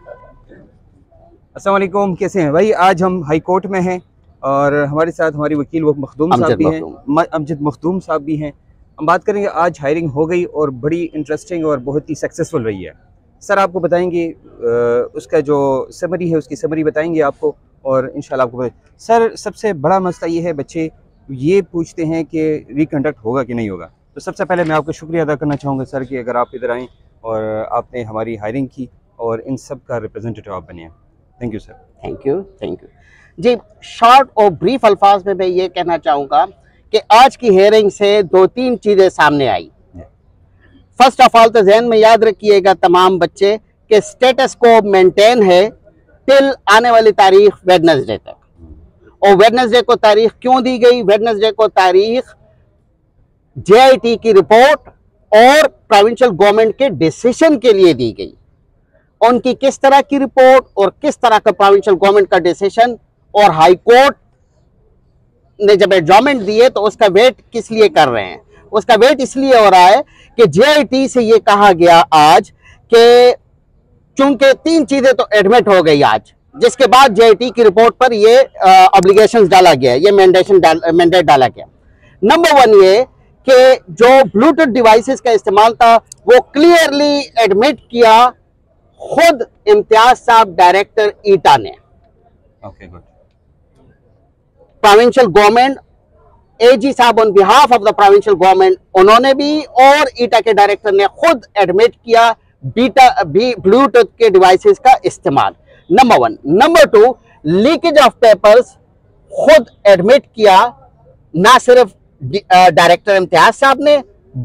अस्सलाम वालेकुम, कैसे हैं भाई? आज हम हाई कोर्ट में हैं और हमारे साथ हमारी वकील वो मखदूम साहब भी हैं, अमजद मखदूम साहब भी हैं। हम बात करेंगे, आज हायरिंग हो गई और बड़ी इंटरेस्टिंग और बहुत ही सक्सेसफुल रही है। सर आपको बताएंगे उसका जो समरी है, उसकी समरी बताएंगे आपको और इंशाल्लाह आपको सर सबसे बड़ा मसला ये है, बच्चे ये पूछते हैं कि रिकंडक्ट होगा कि नहीं होगा। तो सबसे पहले मैं आपका शुक्रिया अदा करना चाहूँगा सर कि अगर आप इधर आएँ और आपने हमारी हायरिंग की और इन सब का रिप्रेजेंटेटिव आप बने हैं। Thank you sir. Thank you जी। शॉर्ट और ब्रीफ अल्फाज में मैं ये कहना चाहूँगा कि आज की हेयरिंग से 2-3 चीज़ें सामने आई। फर्स्ट ऑफ ऑल तो जहन में याद रखिएगा तमाम बच्चे कि स्टेटस को मेंटेन है टिल आने वाली तारीख वेडनेसडे तक। और वेडनेसडे को तारीख क्यों दी गई? वेडनेसडे को तारीख JIT की रिपोर्ट और प्रोविंशियल गवर्नमेंट के डिसीजन के लिए दी गई। उनकी किस तरह की रिपोर्ट और किस तरह का प्रोविंशियल गवर्नमेंट का डिसीजन और हाई कोर्ट ने जब एडजॉर्नमेंट दिए तो उसका वेट किस लिए कर रहे हैं? उसका वेट इसलिए हो रहा है कि JIT से ये कहा गया आज कि चूंकि 3 चीजें तो एडमिट हो गई आज, जिसके बाद JIT की रिपोर्ट पर ये ऑब्लिगेशंस डाला गया, ये मैंडेट डाला गया। नंबर 1 ये कि जो ब्लूटूथ डिवाइसेस का इस्तेमाल था वो क्लियरली एडमिट किया खुद इम्तियाज साहब डायरेक्टर ईटा ने। Okay good. Provincial government AG साहब on behalf of the provincial government उन्होंने भी और ईटा के डायरेक्टर ने खुद एडमिट किया ब्लूटूथ के डिवाइसेस का इस्तेमाल। Number 1। Number 2, leakage of papers खुद एडमिट किया ना सिर्फ डायरेक्टर इम्तियाज साहब ने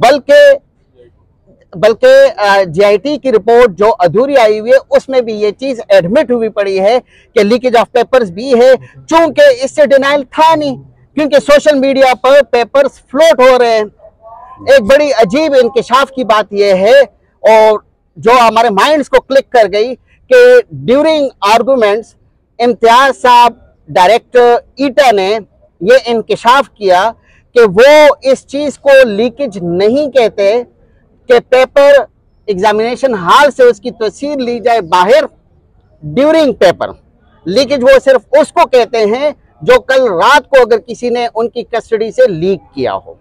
बल्कि JIT की रिपोर्ट जो अधूरी आई हुई है उसमें भी ये चीज एडमिट हुई पड़ी है कि लीकेज ऑफ पेपर्स भी है, चूंकि इससे डिनाइल था नहीं क्योंकि सोशल मीडिया पर पेपर्स फ्लोट हो रहे हैं। एक बड़ी अजीब इंकिशाफ की बात यह है और जो हमारे माइंड्स को क्लिक कर गई कि ड्यूरिंग आर्गुमेंट्स इम्तियाज साहब डायरेक्टर ईटा ने ये इंकिशाफ किया कि वो इस चीज को लीकेज नहीं कहते कि पेपर एग्जामिनेशन हॉल से उसकी तस्वीर ली जाए बाहर ड्यूरिंग पेपर। लीकेज वो सिर्फ उसको कहते हैं जो कल रात को अगर किसी ने उनकी कस्टडी से लीक किया हो।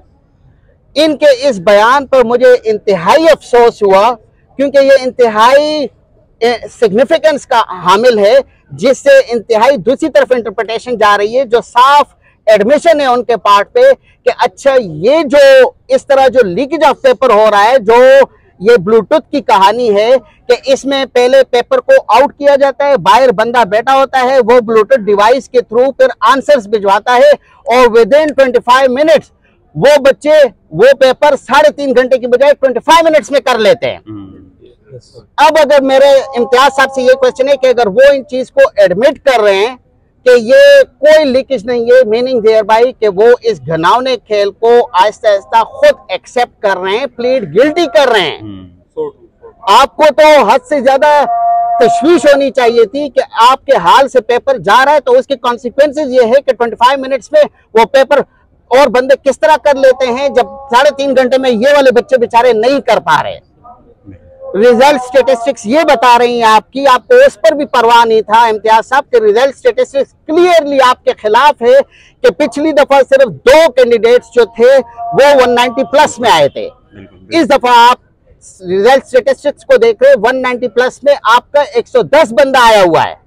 इनके इस बयान पर मुझे इंतहाई अफसोस हुआ क्योंकि ये इंतहाई सिग्निफिकेंस का हामिल है, जिससे इंतहाई दूसरी तरफ इंटरप्रिटेशन जा रही है जो साफ एडमिशन है उनके पार्ट पे कि अच्छा ये जो इस तरह जो लीकेज ऑफ पेपर हो रहा है, जो ये ब्लूटूथ की कहानी है कि इसमें पहले पेपर को आउट किया जाता है, बाहर बंदा बैठा होता है, वो ब्लूटूथ डिवाइस के थ्रू फिर आंसर्स भिजवाता है और विद इन 25 मिनट्स वो बच्चे वो पेपर 3.5 घंटे की बजाय 25 मिनट्स में कर लेते हैं। अब अगर मेरे इम्तियाज साहब से ये क्वेश्चन है कि अगर वो इन चीज को एडमिट कर रहे हैं कि ये कोई लीकेज नहीं है, मीनिंग देयर बाई कि वो इस घिनौने खेल को आहिस्ता आहिस्ता खुद एक्सेप्ट कर रहे हैं, प्लीड गिल्टी कर रहे हैं। आपको तो हद से ज्यादा तशवीश होनी चाहिए थी कि आपके हाल से पेपर जा रहा है तो उसके कॉन्सिक्वेंसेज ये है कि 25 मिनट्स में वो पेपर और बंदे किस तरह कर लेते हैं जब 3.5 घंटे में ये वाले बच्चे बेचारे नहीं कर पा रहे। रिजल्ट स्टेटिस्टिक्स ये बता रही हैं आपकी, आपको उस पर भी परवाह नहीं था इम्तियाज साहब के रिजल्ट स्टेटिस्टिक्स क्लियरली आपके खिलाफ है कि पिछली दफा सिर्फ 2 कैंडिडेट्स जो थे वो 190 प्लस में आए थे। इस दफा आप रिजल्ट स्टेटिस्टिक्स को देख रहे 190 प्लस में आपका 110 बंदा आया हुआ है।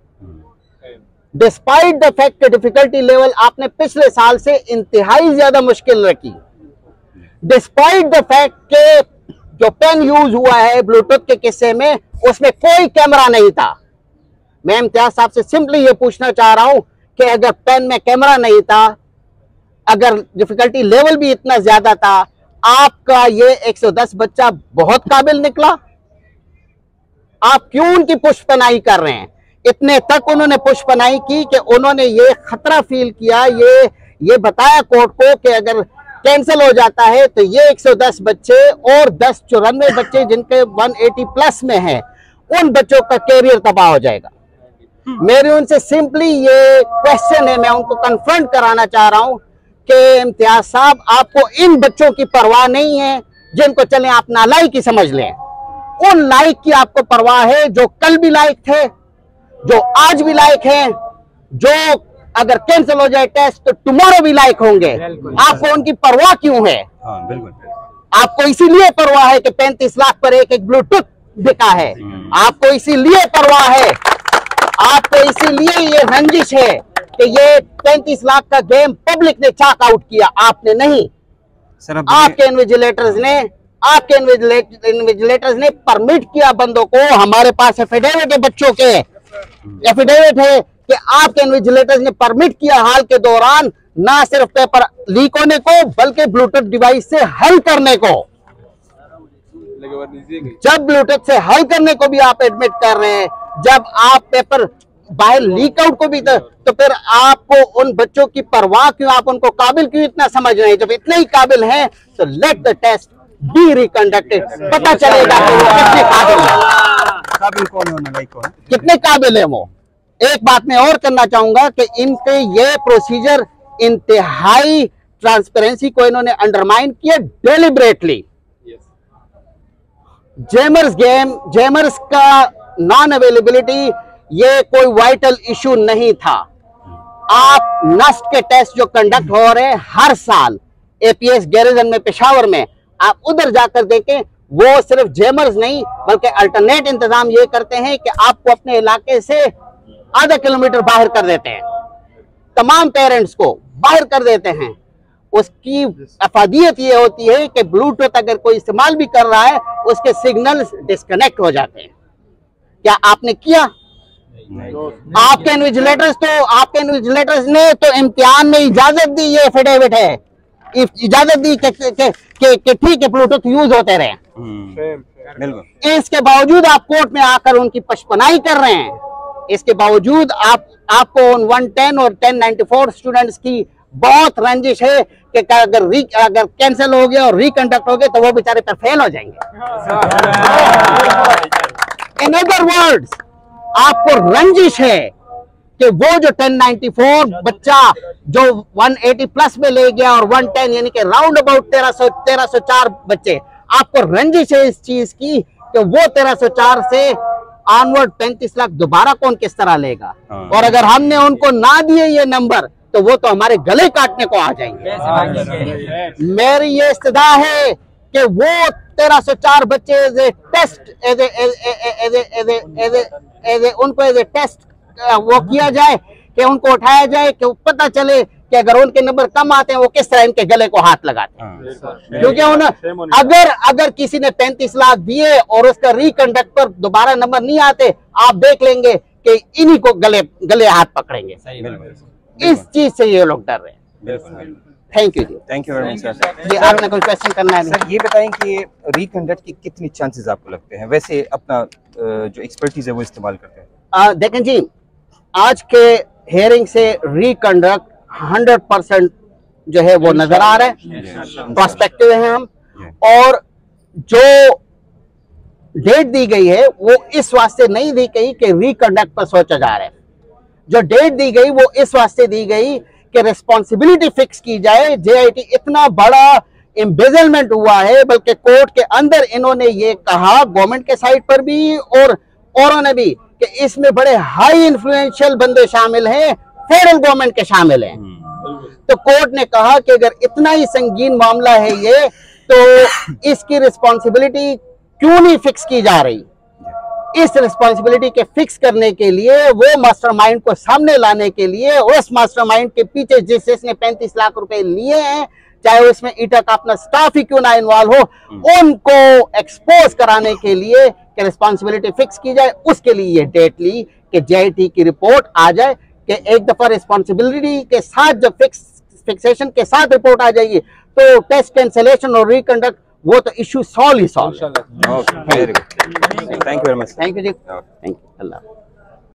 डिस्पाइट द फैक्ट के डिफिकल्टी लेवल आपने पिछले साल से इंतहाई ज्यादा मुश्किल रखी। डिस्पाइट द फैक्ट के जो पेन यूज हुआ है ब्लूटूथ के किस्से में उसमें कोई कैमरा नहीं था। मैं इम्तियाज साहब से सिंपली ये पूछना चाह रहा हूं कि अगर पेन में कैमरा नहीं था, अगर डिफिकल्टी लेवल भी इतना ज्यादा था, आपका ये 110 बच्चा बहुत काबिल निकला। आप क्यों उनकी पुष्पनाई कर रहे हैं? इतने तक उन्होंने पुष्पनाई की कि उन्होंने ये खतरा फील किया, ये बताया कोर्ट को कि अगर कैंसिल हो जाता है तो ये 110 बच्चे और 1094 बच्चे जिनके 180 प्लस में हैं, उन बच्चों का कैरियर तबाह हो जाएगा। मेरी उनसे सिंपली ये क्वेश्चन है, मैं उनको कन्फ्रंट कराना चाह रहा हूं कि इम्तियाज साहब आपको इन बच्चों की परवाह नहीं है जिनको चले आप नालायकी समझ लें। उन लाइक की आपको परवाह है जो कल भी लाइक थे, जो आज भी लाइक हैं, जो अगर कैंसिल हो जाए टेस्ट तो टुमारो भी लाइक होंगे। आपको उनकी परवाह क्यों है? बिल्कुल। आपको इसीलिए परवाह है कि 35 लाख पर एक ब्लूटूथ बिका है। आपको इसीलिए परवाह है, आपको इसीलिए ये रंजिश है कि ये 35 लाख का गेम पब्लिक ने चॉक आउट किया, आपने नहीं। सर आपके इन्विजिलेटर्स ने परमिट किया बंदों को। हमारे पास एफिडेविट है, बच्चों के एफिडेविट है कि आपके इन्विजिलेटर्स ने परमिट किया हाल के दौरान ना सिर्फ पेपर लीक होने को बल्कि ब्लूटूथ डिवाइस से हल करने को। जब ब्लूटूथ से हल करने को भी आप एडमिट कर रहे हैं, जब आप पेपर बाहर लीक आउट को भी, तो फिर आपको उन बच्चों की परवाह क्यों? आप उनको काबिल क्यों इतना समझ रहे हैं? जब इतने ही काबिल हैं तो let the test be reconducted, पता चलेगा कि वो कितने काबिल हैं। काबिल कौन है, नालायक कौन है, कितने काबिल है वो। एक बात मैं और करना चाहूंगा कि इनके ये प्रोसीजर इंतहाई ट्रांसपेरेंसी को इन्होंने अंडरमाइन किया डेलिबरेटली। जेमर्स का नॉन अवेलेबिलिटी ये कोई वाइटल इशू नहीं था। आप नस्ट के टेस्ट जो कंडक्ट हो रहे हैं हर साल एपीएस गैरिजन में पेशावर में, आप उधर जाकर देखें, वो सिर्फ जेमर्स नहीं बल्कि अल्टरनेट इंतजाम ये करते हैं कि आपको अपने इलाके से आधा किलोमीटर बाहर कर देते हैं, तमाम पेरेंट्स को बाहर कर देते हैं। उसकी अफादियत ये होती है कि ब्लूटूथ अगर कोई इस्तेमाल भी कर रहा है उसके सिग्नल्स डिस्कनेक्ट हो जाते हैं। क्या आपने किया? आपके इन्विजिलेटर्स ने तो इम्तिहान में इजाजत दी, ये एफिडेविट है, इजाजत दी कि ठीक है ब्लूटूथ यूज होते रहे। इसके बावजूद आप कोर्ट में आकर उनकी पशपनाई कर रहे हैं। इसके बावजूद आपको उन 110 और 1094 स्टूडेंट्स की बहुत रंजिश है कि अगर कैंसिल हो गया और रिकंडक्ट हो गया तो वो बेचारे पर फेल हो जाएंगे। इन अदर वर्ड्स, आपको रंजिश है कि वो जो 1094 बच्चा जो 180 प्लस में ले गया और 110 यानी कि राउंड अबाउट 1304 बच्चे, आपको रंजिश है इस चीज की कि वो 1304 से ऑनवर्ड 35 लाख दोबारा कौन किस तरह लेगा। और अगर हमने उनको ना दिए ये नंबर तो वो तो हमारे गले काटने को आ जाएंगे। मेरी ये इस्तदा है कि वो 1304 बच्चे उनको एज ए टेस्ट वो किया जाए, कि उनको उठाया जाए, कि पता चले कि अगर उनके नंबर कम आते हैं वो किस तरह इनके गले को हाथ लगाते हैं। क्योंकि अगर किसी ने 35 लाख दिए और उसका रिकंडक्ट पर दोबारा नंबर नहीं आते, आप देख लेंगे कि इन्हीं को गले हाथ पकड़ेंगे। इस चीज से ये लोग डर रहे हैं। थैंक यू जी, thank you very much sir. जी आपने कोई क्वेश्चन करना है? सर ये बताएं कि रिकंडक्ट की कितनी चांसेस आपको लगते हैं, वैसे अपना जो एक्सपर्टीज है वो इस्तेमाल करते हैं? देखें जी, आज के हेयरिंग से रिकंडक्ट 100% जो है वो नजर आ रहा है, प्रोस्पेक्टिव है हम। और जो डेट दी गई है वो इस वास्ते नहीं दी गई कि रिकंडक्ट पर सोचा जा रहा है। जो डेट दी गई वो इस वास्ते दी गई कि रिस्पॉन्सिबिलिटी फिक्स की जाए। जेआईटी इतना बड़ा एम्बेजलमेंट हुआ है, बल्कि कोर्ट के अंदर इन्होंने ये कहा, गवर्नमेंट के साइड पर भी और औरों ने भी, कि इसमें बड़े हाई इन्फ्लुएंशियल बंदे शामिल हैं, फेडरल गवर्नमेंट के शामिल हैं। तो कोर्ट ने कहा कि अगर इतना ही संगीन मामला है ये, तो इसकी रिस्पॉन्सिबिलिटी क्यों नहीं फिक्स की जा रही। इस रिस्पॉन्सिबिलिटी के फिक्स करने के लिए, वो मास्टरमाइंड को सामने लाने के लिए, उस मास्टरमाइंड के पीछे जिसने 35 लाख रुपए लिए हैं, चाहे उसमें ईटा का अपना स्टाफ ही क्यों ना इन्वॉल्व हो, उनको एक्सपोज कराने के लिए कि रिस्पॉन्सिबिलिटी फिक्स की जाए, उसके लिए ये डेट ली कि जेआईटी की रिपोर्ट आ जाए कि एक दफा रिस्पॉन्सिबिलिटी के साथ जब फिक्सेशन के साथ रिपोर्ट आ जाएगी तो टेस्ट कैंसिलेशन और रिकंडक्ट वो तो इशू सॉल्व ही solve. Very good, thank you very much. Thank you जी, थैंक यू। अल्लाह।